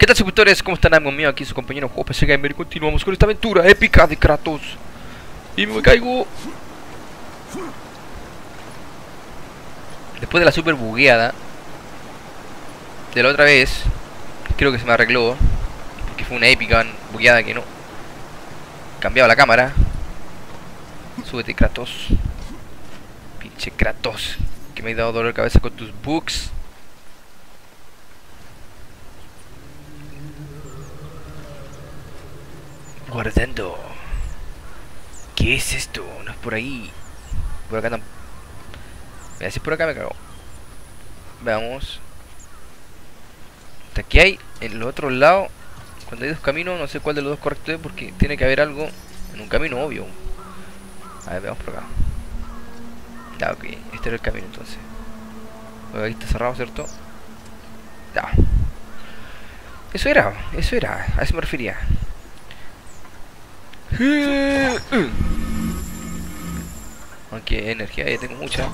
¿Qué tal, suscriptores? ¿Cómo están, amigos míos? Aquí su compañero Juego PC Gamer y continuamos con esta aventura épica de Kratos. Y me caigo. Después de la super bugueada de la otra vez, creo que se me arregló, porque fue una épica bugueada que no cambiaba la cámara. Súbete, Kratos. Pinche Kratos, que me he dado dolor de cabeza con tus bugs. Guardando. ¿Qué es esto? No es por ahí. Por acá tampoco. Mira, si es por acá me cago. Veamos. Hasta aquí hay en el otro lado. Cuando hay dos caminos, no sé cuál de los dos correcto es, porque tiene que haber algo en un camino obvio. A ver, veamos por acá. Ya, ok, este era el camino entonces. Porque aquí está cerrado, ¿cierto? Ya. Eso era, a eso me refería. Aunque energía ya tengo mucha.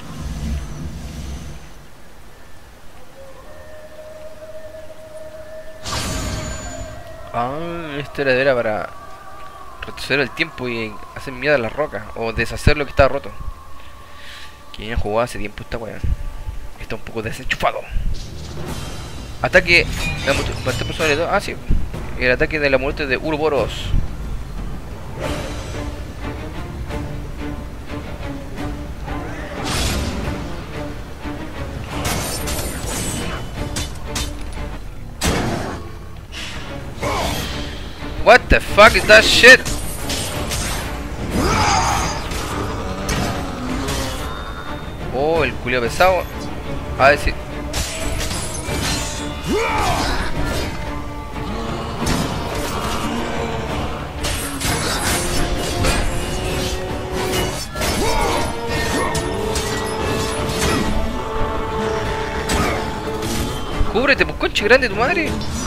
Ah, esto era para retroceder el tiempo y hacer mierda a las rocas. O deshacer lo que estaba roto. Que ya jugado hace tiempo esta weá. Está un poco desenchufado. Ataque de la ah, sí. El ataque de la muerte de Uroboros. What the fuck is that shit? Oh, el culio pesado. A ver si... Cúbrete, pues, conche grande tu madre.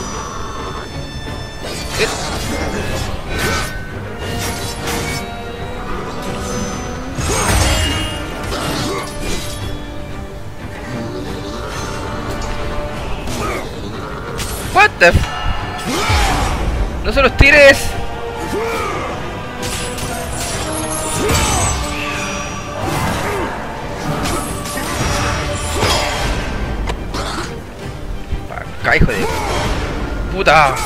What the f... No se los tires. Acá, hijo de puta.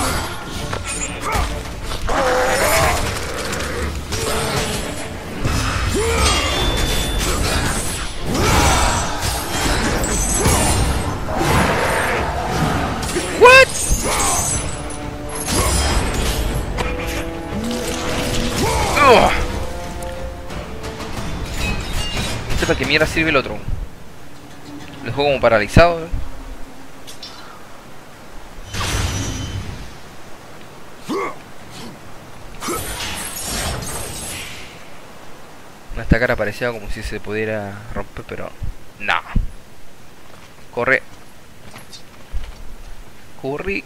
What? No sé para qué mierda sirve el otro. Lo dejo como paralizado, ¿eh? Esta cara parecía como si se pudiera romper, pero no. Corre. Corre.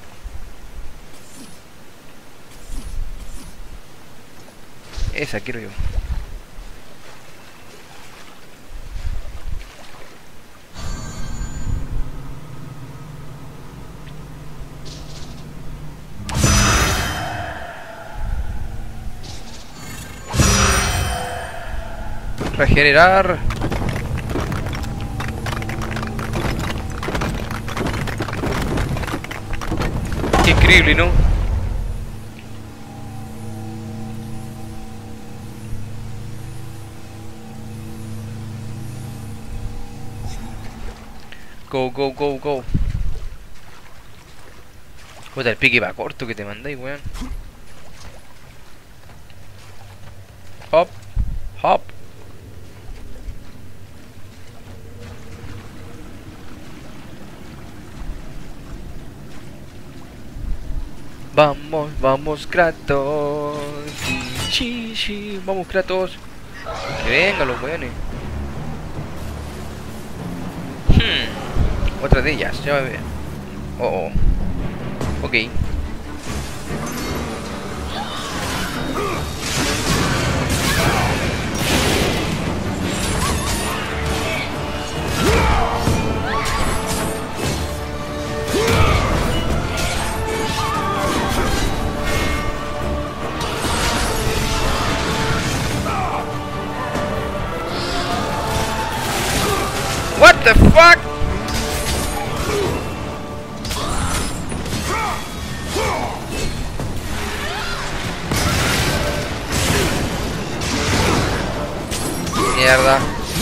Esa quiero yo. Regenerar. Qué increíble, ¿no? Go, go, go, go. Puta, el pique va corto que te mandáis, weón. Hop, hop. Vamos, vamos, Kratos. Sí, sí, vamos, Kratos. Que vengan los weones. Otra de ellas, ya me ve. Oh, oh. Ok. the fuck? Mierda.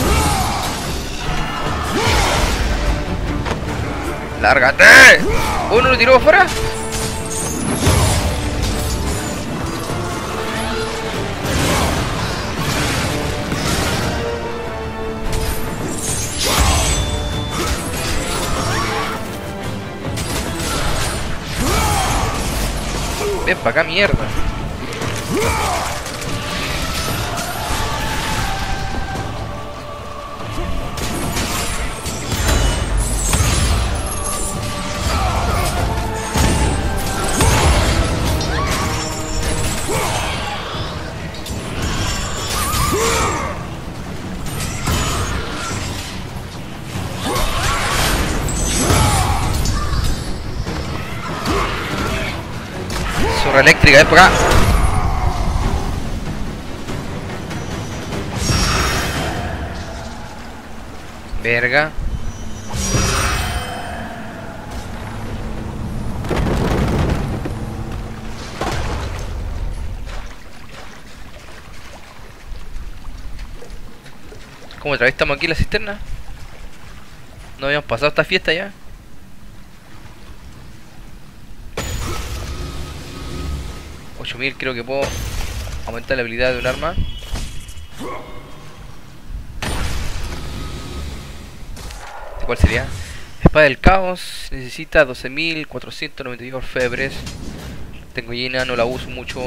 ¡Lárgate! ¿Uno lo tiró afuera? Ven para acá, mierda. Zorra eléctrica, ven para acá. Verga. ¿Cómo otra vez estamos aquí en la cisterna? ¿No habíamos pasado esta fiesta ya? $8000, creo que puedo aumentar la habilidad de un arma. ¿Cuál sería? Espada del caos. Necesita 12.492 orfebres. Tengo llena, no la uso mucho,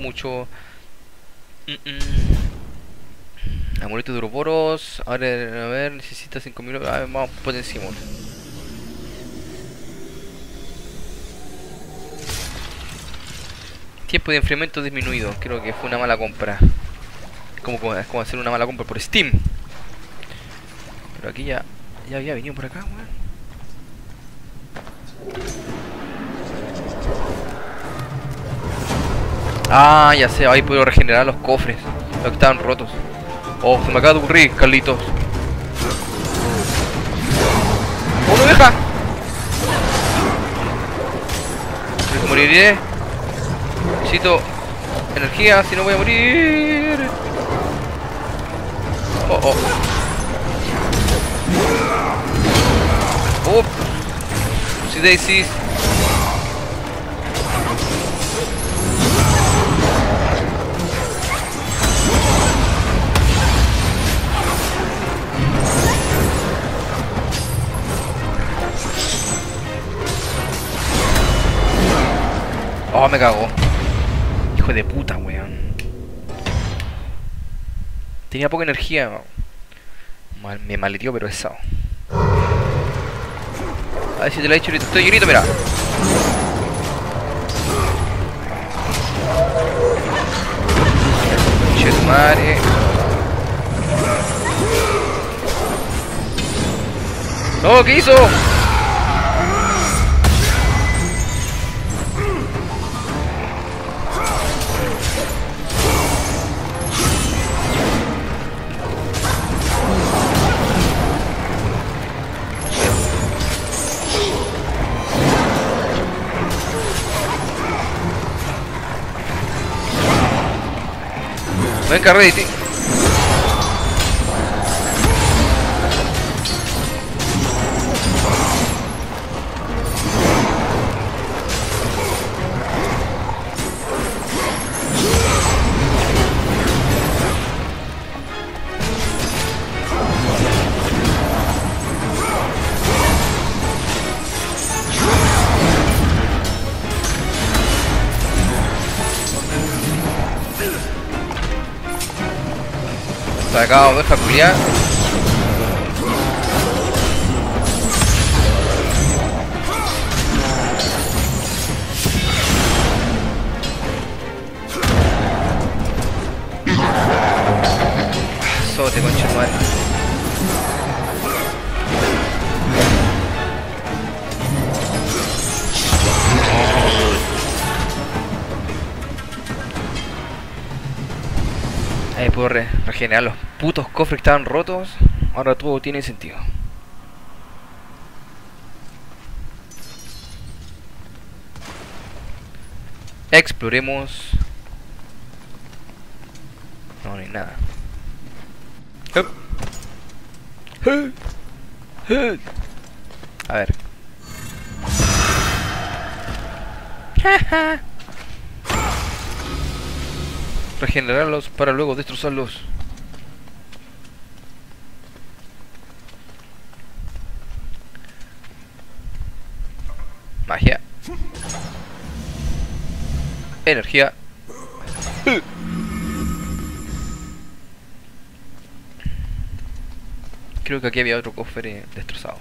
Amuleto de Ouroboros. Ahora, a ver, necesita 5.000. A ver, vamos, potenciamos. Tiempo de enfriamiento disminuido. Creo que fue una mala compra. Es como hacer una mala compra por Steam. Pero aquí ya había venido por acá, weón. Ah, ya sé, ahí puedo regenerar los cofres. Los que estaban rotos. Oh, se me acaba de ocurrir, Carlitos. ¡Oh, no deja! Creo que moriré. Necesito energía, si no voy a morir. Oh, oh. Oh. Si Daisy. Oh, me cago. Hijo de puta, weón. Tenía poca energía. Me maleteó, pero pesado. A ver si te lo he dicho ahorita. Estoy grito, mira. Che tu madre. No, ¿qué hizo? Me encargué de ti. Sacado, deja culiar. Sote, concha de madre. Ahí puedo regenerar los putos cofres que estaban rotos. Ahora todo tiene sentido. Exploremos. No, no hay nada. Hup. Hup. Hup. A ver. Regenerarlos para luego destrozarlos. Magia. Energía. Creo que aquí había otro cofre destrozado.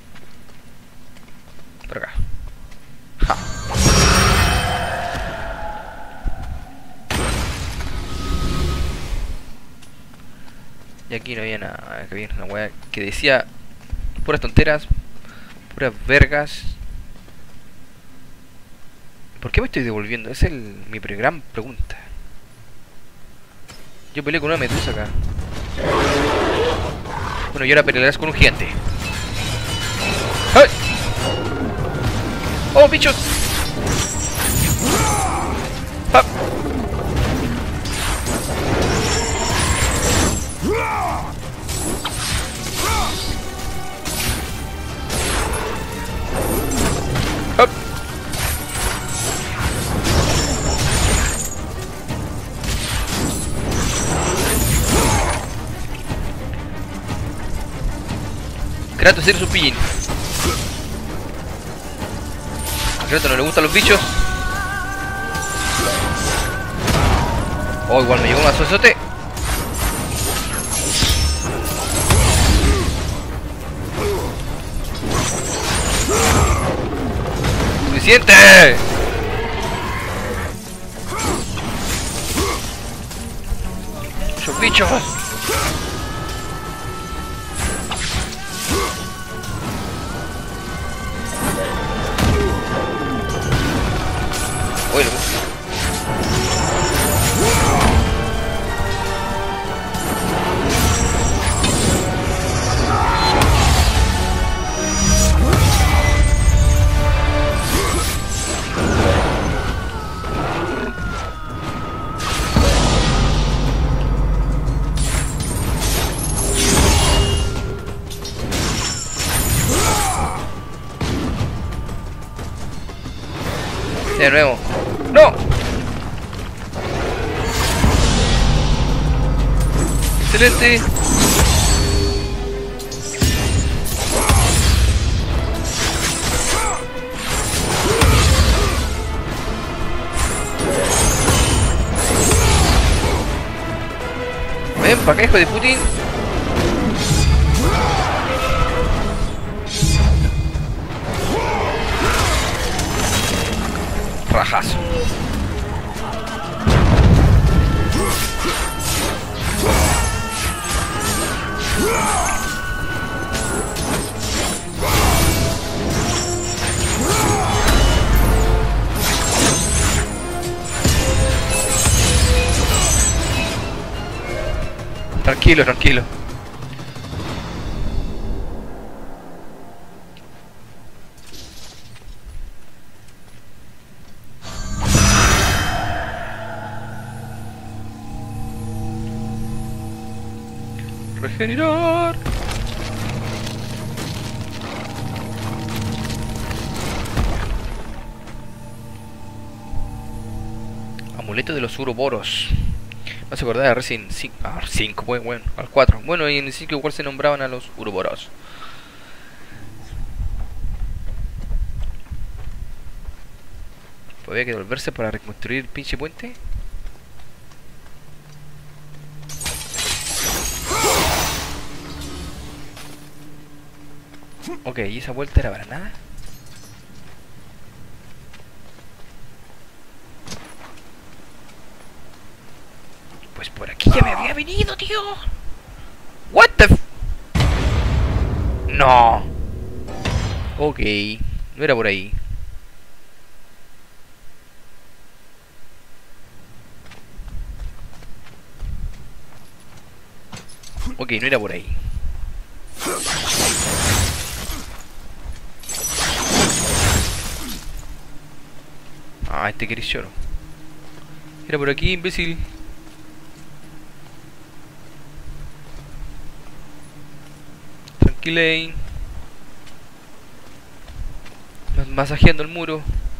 Por acá. Ja. Y aquí no había nada. Aquí había una wea que decía puras tonteras, puras vergas. ¿Por qué me estoy devolviendo? Esa es mi gran pregunta. Yo peleé con una medusa acá. Bueno, y ahora pelearás con un gigante. ¡Ay! ¡Oh, bichos! ¡Ah! ¡Ah! Kratos eres un pillín. A Kratos no le gustan los bichos. Oh, igual me llegó un azote. ¡Suficiente! ¡Muchos bichos! Bueno. De nuevo. ¡No! ¡Excelente! Ven para acá, hijo de Putin. Rajazo. Tranquilo, tranquilo. Regenerar. Amuleto de los Uroboros. No se acordaba de Resident 5. Ah, 5, bueno, al 4. Bueno, y en el 5 igual se nombraban a los Uroboros. ¿Podría que devolverse para reconstruir el pinche puente? Ok, ¿y esa vuelta era para nada? Pues por aquí ya me había venido, tío. What the f... No. Ok, no era por ahí. Ok, no era por ahí. Ah, este quiere lloro. Era por aquí, imbécil. Tranquilane. Masajeando el muro.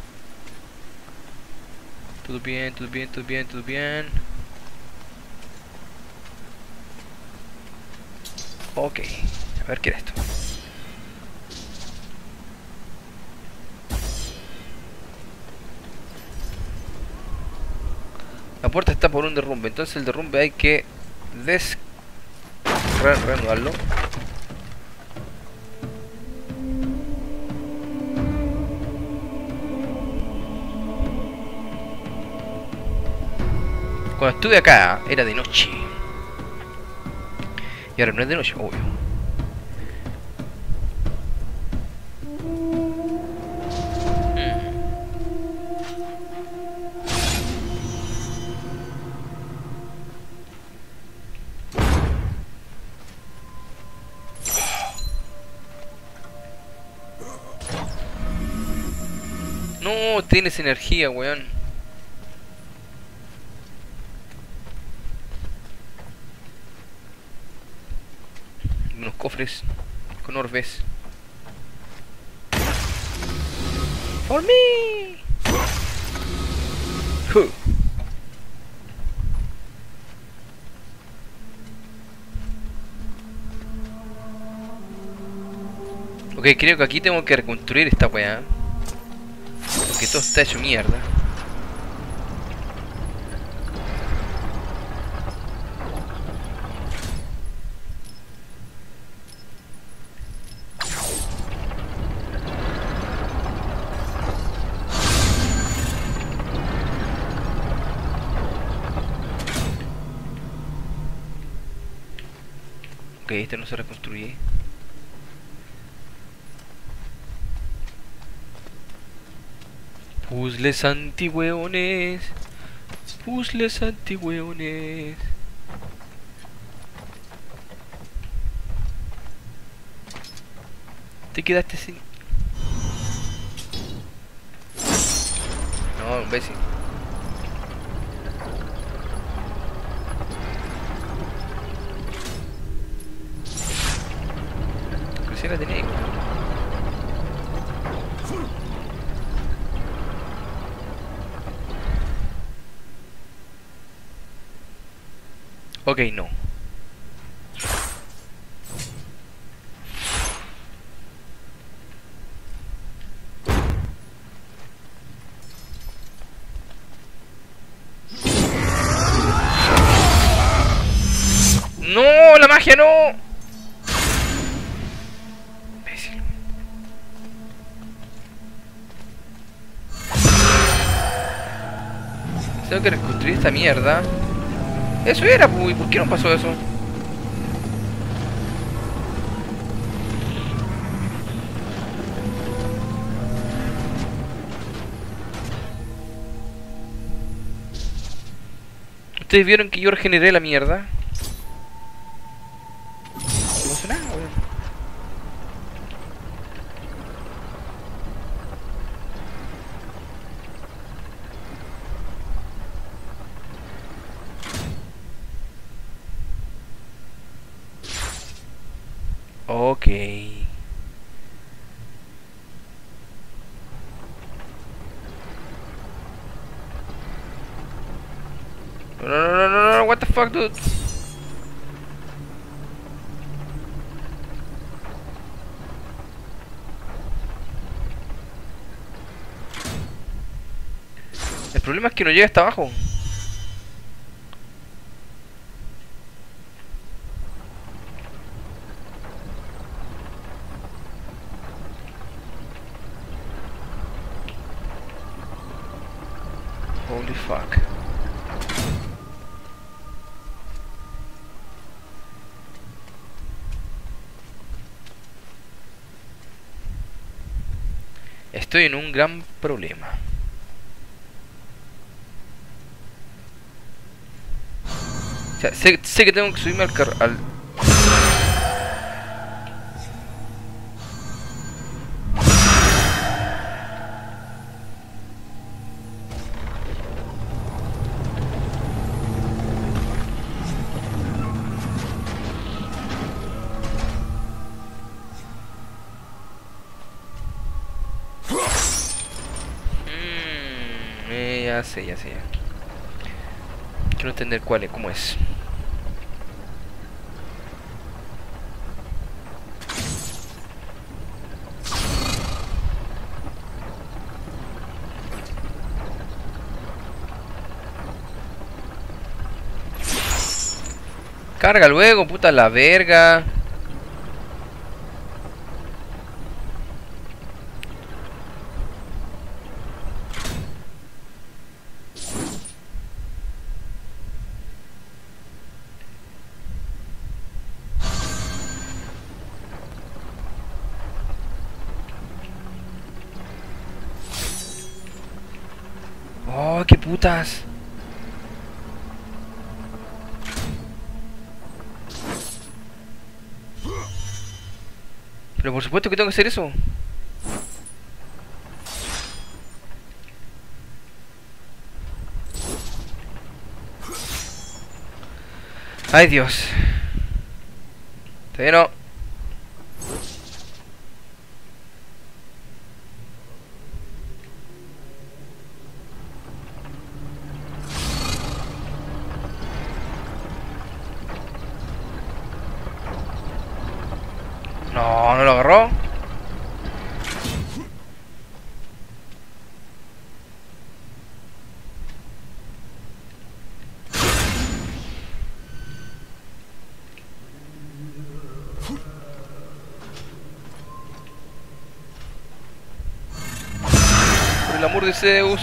Todo bien, todo bien, todo bien, todo bien. Ok, a ver qué era esto. La puerta está por un derrumbe, entonces el derrumbe hay que reanudarlo. Cuando estuve acá era de noche. Y ahora no es de noche, obvio. No, tienes energía, weón. Unos cofres con orbes. For me. Huh. Ok, creo que aquí tengo que reconstruir esta weá. Porque todo está hecho mierda. Ok, este no se reconstruye. Puzzles antihueones. Puzzles antihueones. Te quedaste sin... No, imbécil. Recién la tenía ahí. Ok, no. ¡No! ¡La magia no! Imbécil. Tengo que reconstruir esta mierda. Eso era, pues. ¿Por qué no pasó eso? ¿Ustedes vieron que yo regeneré la mierda? No pasó nada, weón. Ok. No, no, no, no, no, what the fuck, dude? El problema es que no llega hasta abajo. Holy fuck. Estoy en un gran problema. O sea, sé que tengo que subirme al... ya sé, ya sé. Quiero entender cuál es, cómo es. Carga luego, puta la verga. Oh, qué putas. Pero por supuesto que tengo que hacer eso. Ay, Dios. Todavía no. No, no lo agarró. Por el amor de Zeus.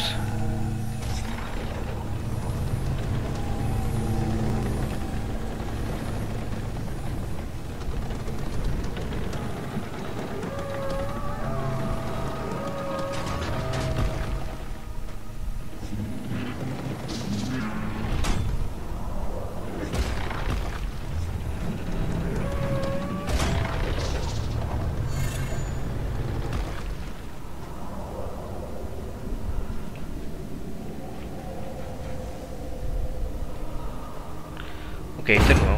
Ok, este es nuevo.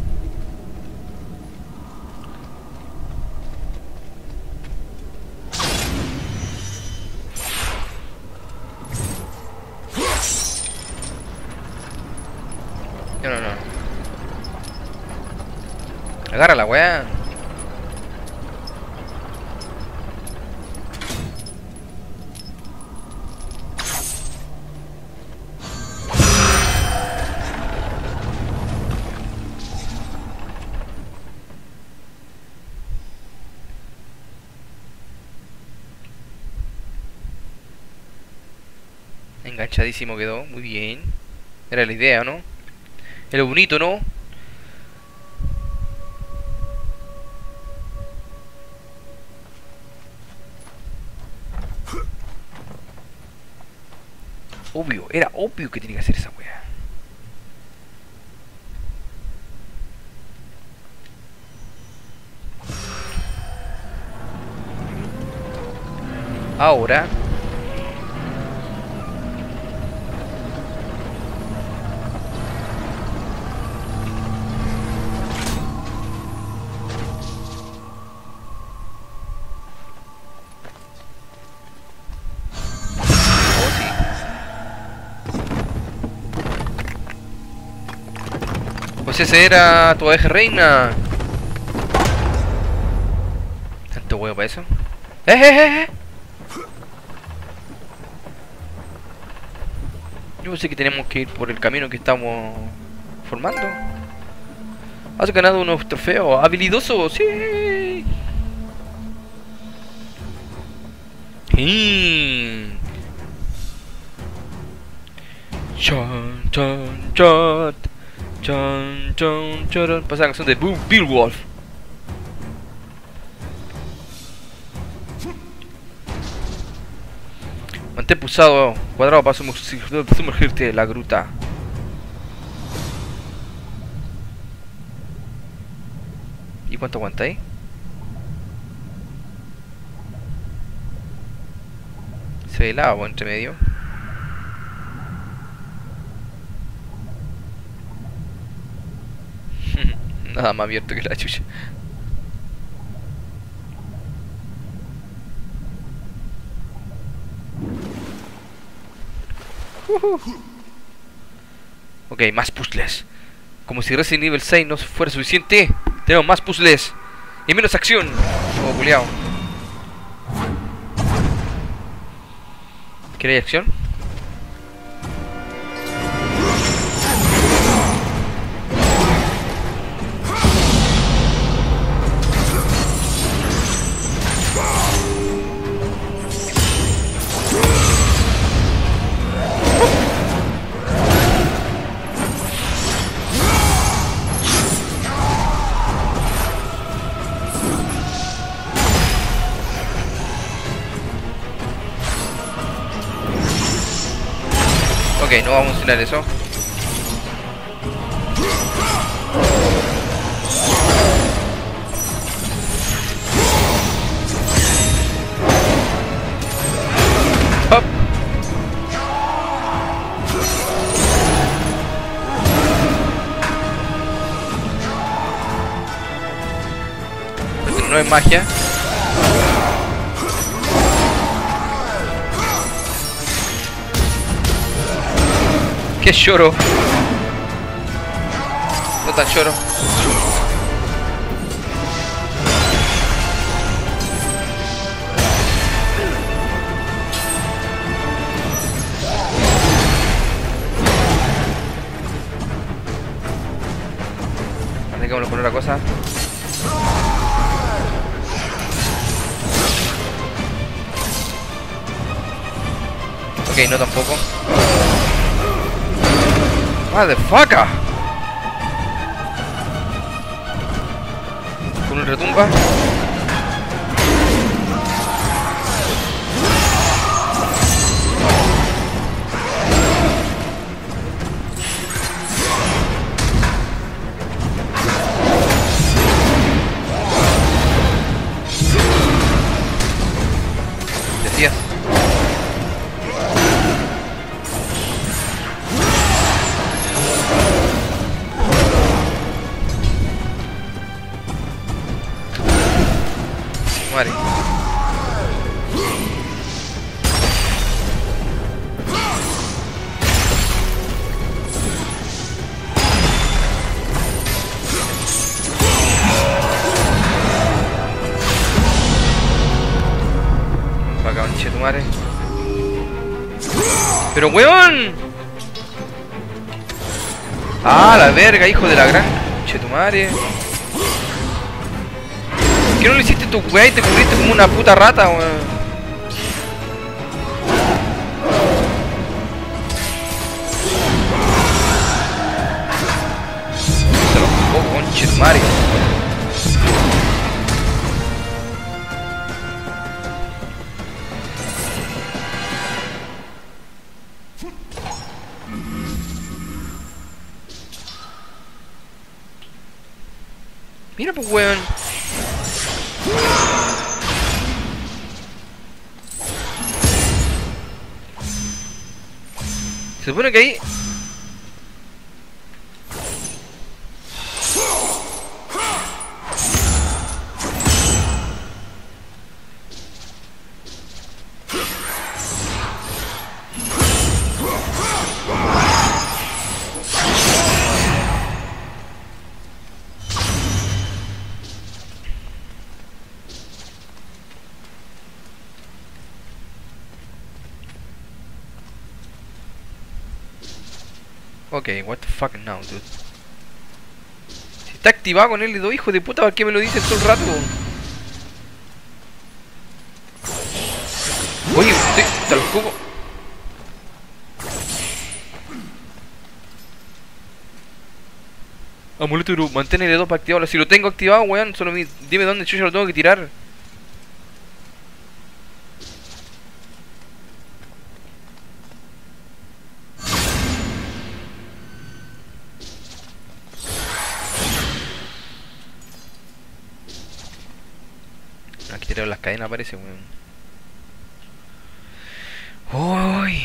No, no, no. Agarra la weá. Enganchadísimo quedó, muy bien. Era la idea, ¿no? Era bonito, ¿no? Obvio, era obvio que tenía que hacer esa weá. Ahora. Oh, sí. Pues ese era tu eje reina. Tanto huevo para eso. ¡Eh! Yo sé que tenemos que ir por el camino que estamos formando. Has ganado unos trofeos. ¡Habilidoso! ¡Sí! ¡Sí! Chan, chan, chan. Chan, chan, chan. Pasa la canción de Beowulf. Mantén pulsado cuadrado para sumergirte en la gruta. ¿Y cuánto aguanta ahí? Se ve el agua entre medio. Nada más abierto que la chucha. Ok, más puzzles. Como si Resident Evil 6 no fuera suficiente. Tenemos más puzzles y menos acción. Oh, culiao. ¿Queréis acción? Ok, no vamos a funcionar eso. Hop. Esto no es magia. ¡Qué lloro! No tan lloro. Déjame poner una cosa. Ok, no tampoco. Motherfucker. Con un retumba. Decías. Madre. Acá, conche tu madre. Pero weón. Ah, la verga, hijo de la gran conche tu madre. ¿Por qué no lo hiciste tu weá y te cubriste como una puta rata, weón? Se lo jugó, conche tu madre. Mira pues weón. Se supone que ahí... Ok, what the fuck now, dude. Si está activado con el dedo, hijo de puta, ¿por qué me lo dices todo el rato? Oye, te los jugo. Amuleto Gru, mantén el dedo para activarlo. Si lo tengo activado, weón, solo dime dónde yo lo tengo que tirar. Aquí tiraron las cadenas, parece, weón. Uy.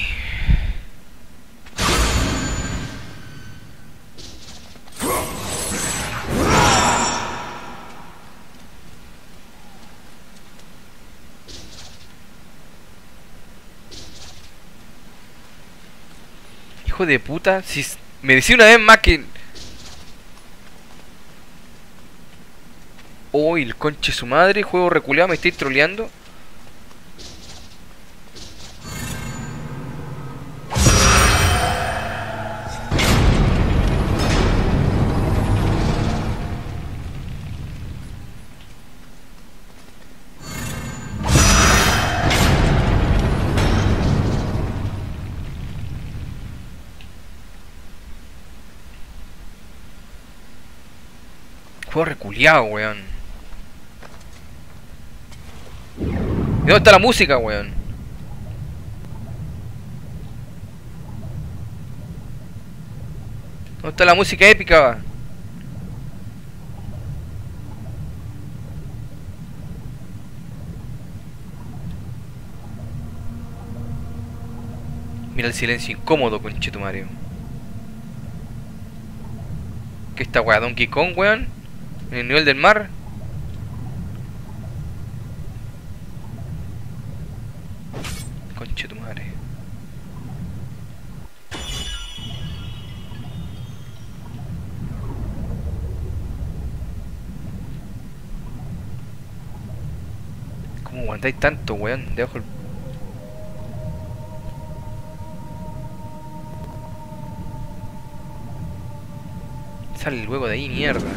hijo de puta. Si me decía una vez más que... Uy, el conche su madre, juego reculeado, me estáis troleando. Juego reculeado, weón. ¿Y dónde está la música, weón? ¿Dónde está la música épica, va? Mira el silencio incómodo, conchetumario. ¿Qué está, weón? ¿Donkey Kong, weón? ¿En el nivel del mar? Conchetumadre. ¿Cómo aguantáis tanto, weón? Debajo el... Sale luego de ahí, mierda.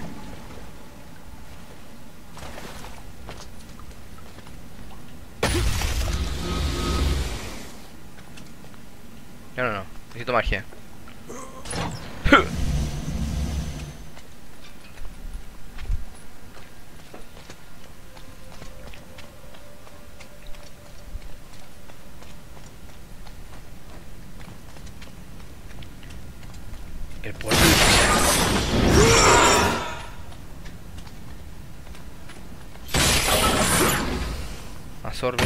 No, no, no. Necesito magia. El poder. Absorbe.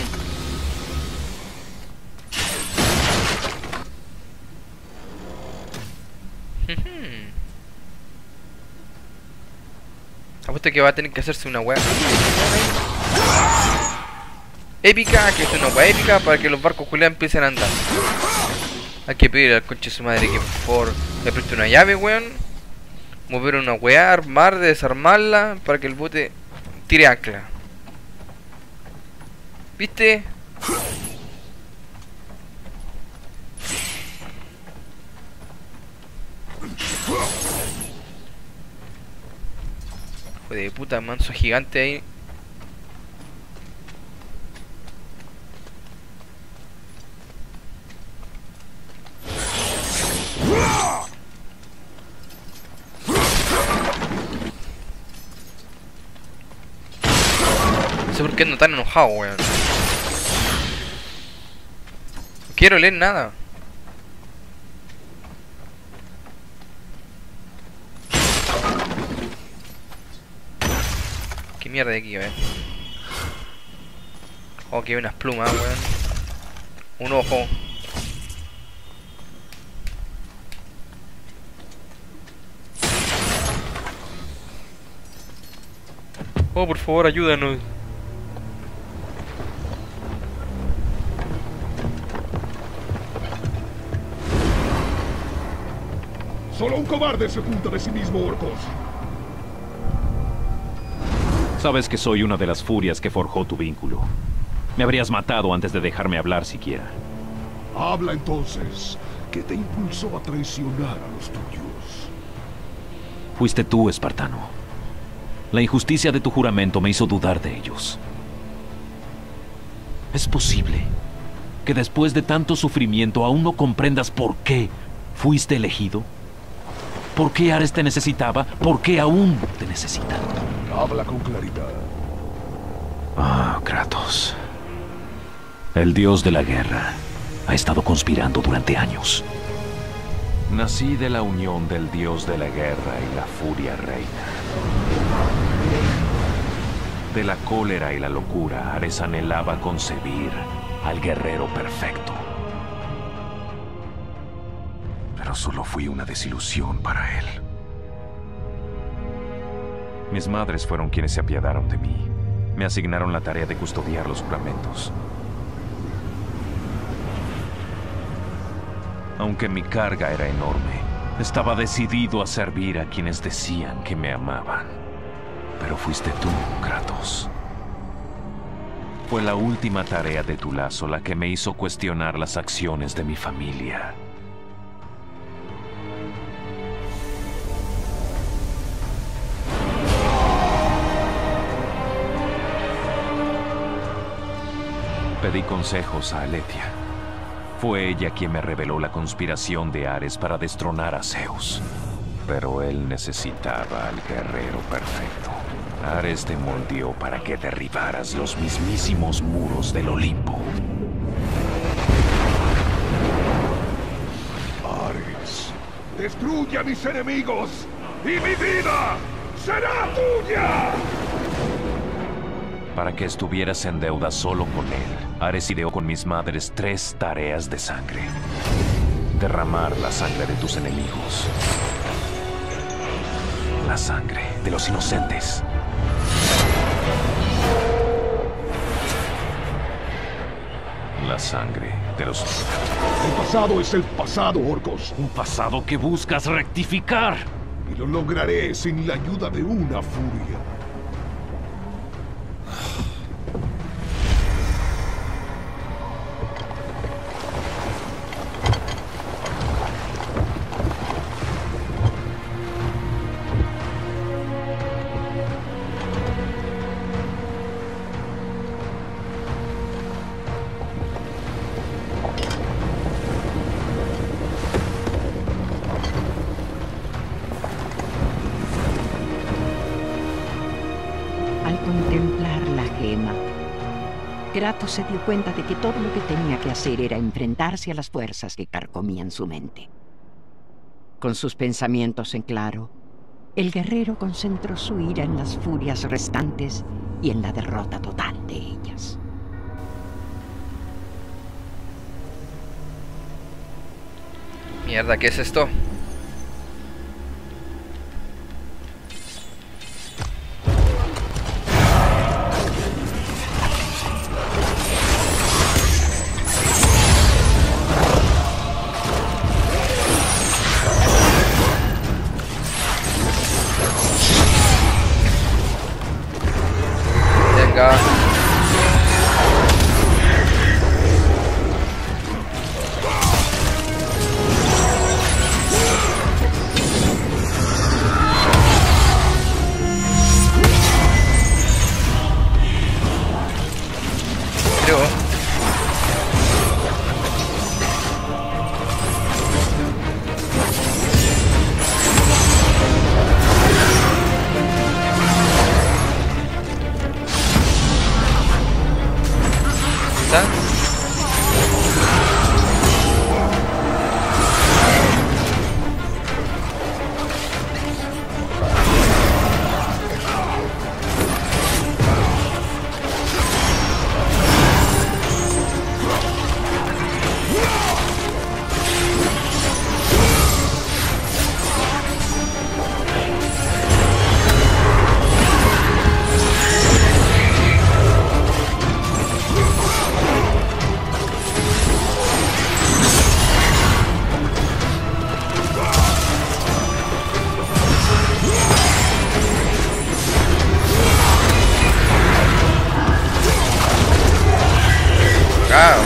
Apuesto que va a tener que hacerse una weá épica, que es una weá épica para que los barcos culiados empiecen a andar. Hay que pedir al conche de su madre que por favor le preste una llave, weón. Mover una weá, armar, desarmarla para que el bote tire ancla. ¿Viste? Joder de puta, manso gigante ahí. No sé por qué ando tan enojado, weón. No quiero leer nada. ¿Qué mierda de aquí, weón? Oh, que hay unas plumas, weón. Un ojo. Oh, por favor, ayúdanos. Solo un cobarde se oculta de sí mismo, orcos. Sabes que soy una de las furias que forjó tu vínculo. Me habrías matado antes de dejarme hablar siquiera. Habla entonces. ¿Qué te impulsó a traicionar a los tuyos? Fuiste tú, espartano. La injusticia de tu juramento me hizo dudar de ellos. ¿Es posible que después de tanto sufrimiento aún no comprendas por qué fuiste elegido? ¿Por qué Ares te necesitaba? ¿Por qué aún te necesita? Habla con claridad. Ah, Kratos. El dios de la guerra ha estado conspirando durante años. Nací de la unión del dios de la guerra y la furia reina. De la cólera y la locura, Ares anhelaba concebir al guerrero perfecto. Pero solo fui una desilusión para él. Mis madres fueron quienes se apiadaron de mí. Me asignaron la tarea de custodiar los juramentos. Aunque mi carga era enorme, estaba decidido a servir a quienes decían que me amaban. Pero fuiste tú, Kratos. Fue la última tarea de tu lazo la que me hizo cuestionar las acciones de mi familia. Pedí consejos a Aletia. Fue ella quien me reveló la conspiración de Ares para destronar a Zeus. Pero él necesitaba al guerrero perfecto. Ares te moldeó para que derribaras los mismísimos muros del Olimpo. Ares, destruye a mis enemigos y mi vida será tuya. Para que estuvieras en deuda solo con él, Ares ideó con mis madres 3 tareas de sangre. Derramar la sangre de tus enemigos. La sangre de los inocentes. La sangre de los... El pasado es el pasado, Orcos. Un pasado que buscas rectificar. Y lo lograré sin la ayuda de una furia. Al contemplar la gema, Kratos se dio cuenta de que todo lo que tenía que hacer era enfrentarse a las fuerzas que carcomían su mente. Con sus pensamientos en claro, el guerrero concentró su ira en las furias restantes y en la derrota total de ellas. Mierda, ¿qué es esto? Venga. Creo. ¿Está? Wow.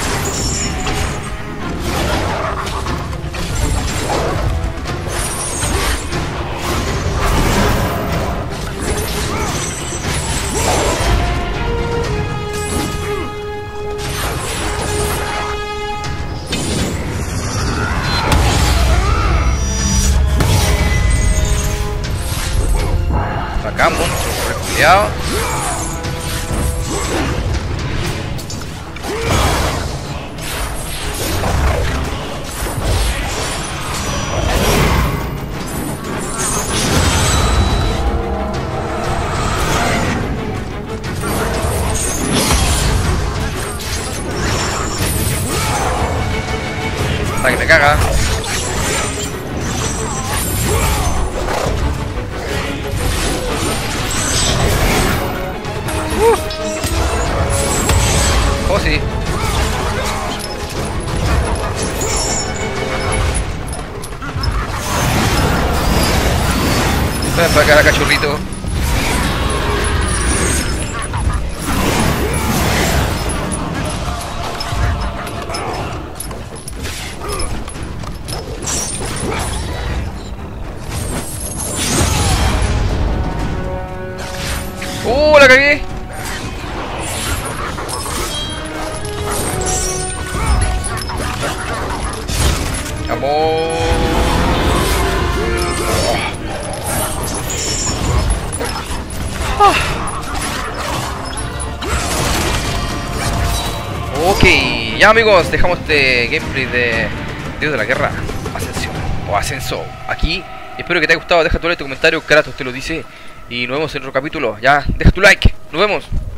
Acá, monstruo, cuidado. Hasta que me caga. Oh, sí. Ven para acá, cachorrito. La cagué. Vamos. Ok, ya amigos, dejamos este gameplay de Dios de la Guerra Ascensión o Ascenso aquí. Espero que te haya gustado, deja tu like, tu comentario, Kratos te lo dice. Y nos vemos en otro capítulo. Ya, deja tu like, nos vemos.